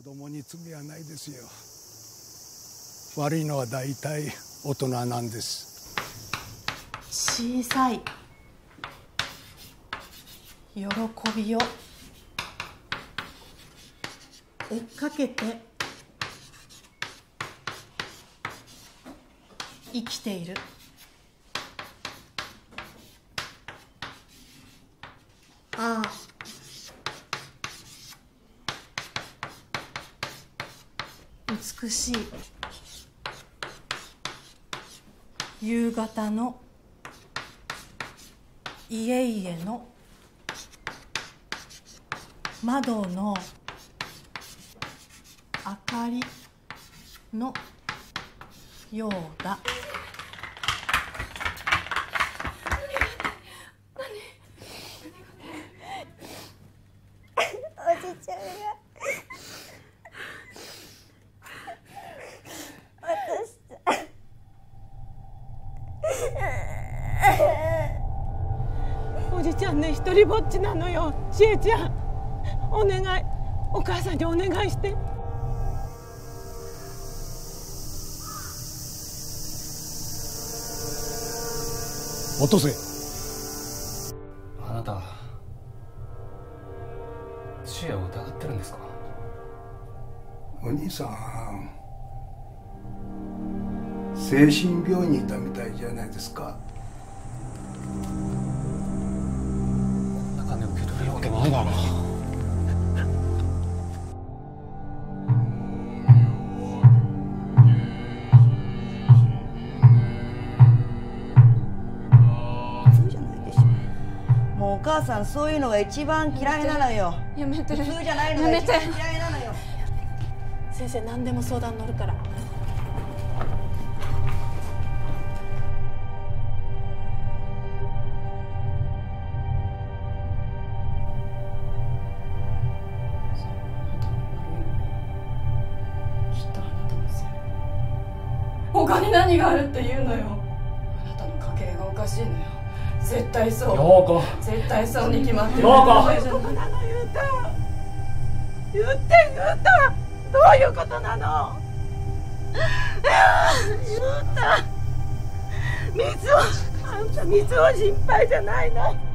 子供に罪はないですよ。悪いのは大体大人なんです。 小さい喜びを追っかけて生きている。ああ、美しい夕方の家々の窓の明かりのようだ。 おじちゃんがおじちゃんね、一人ぼっちなのよ。しえちゃん、お願い、お母さんにお願いして。 落とせ。 あなた知恵を疑ってるんですか？ お兄さん、精神病院にいたみたいじゃないですか。 こんな金受け取れるわけないだろ。 もうお母さんそういうのが一番嫌いなのよ。 やめて。 普通じゃないのが一番嫌いなのよ。 先生、何でも相談乗るから。 きっとあなたのせい。他に何があるって言うのよ。あなたの家系がおかしいのよ。絶対そう。 陽子、 絶対そうに決まってる。 陽子、 どうなの言うた。言ったどういうことなの。言うた。水を、あんた水を心配じゃないの。